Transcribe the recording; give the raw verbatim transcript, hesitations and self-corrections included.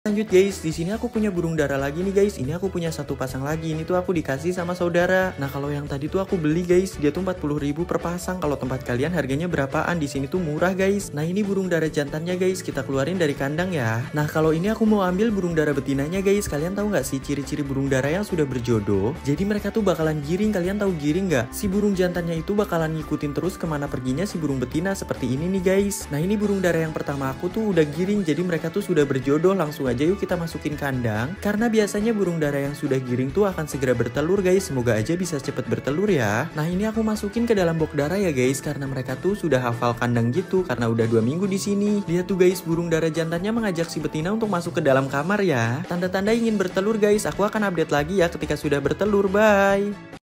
Lanjut guys, di sini aku punya burung dara lagi nih guys. Ini aku punya satu pasang lagi. Ini tuh aku dikasih sama saudara. Nah, kalau yang tadi tuh aku beli guys, dia tuh empat puluh ribu per pasang. Kalau tempat kalian harganya berapaan? Di sini tuh murah guys. Nah, ini burung dara jantannya guys. Kita keluarin dari kandang ya. Nah, kalau ini aku mau ambil burung dara betinanya guys. Kalian tahu nggak sih ciri-ciri burung dara yang sudah berjodoh? Jadi mereka tuh bakalan giring. Kalian tahu giring nggak? Si burung jantannya itu bakalan ngikutin terus kemana perginya si burung betina seperti ini nih guys. Nah, ini burung dara yang pertama aku tuh udah giring. Jadi mereka tuh sudah berjodoh. Langsung aja yuk kita masukin kandang, karena biasanya burung dara yang sudah giring tuh akan segera bertelur guys. Semoga aja bisa cepet bertelur ya. Nah, ini aku masukin ke dalam box dara ya guys, karena mereka tuh sudah hafal kandang gitu, karena udah dua minggu di sini. Lihat tuh guys, burung dara jantannya mengajak si betina untuk masuk ke dalam kamar ya. Tanda-tanda ingin bertelur guys. Aku akan update lagi ya ketika sudah bertelur. Bye.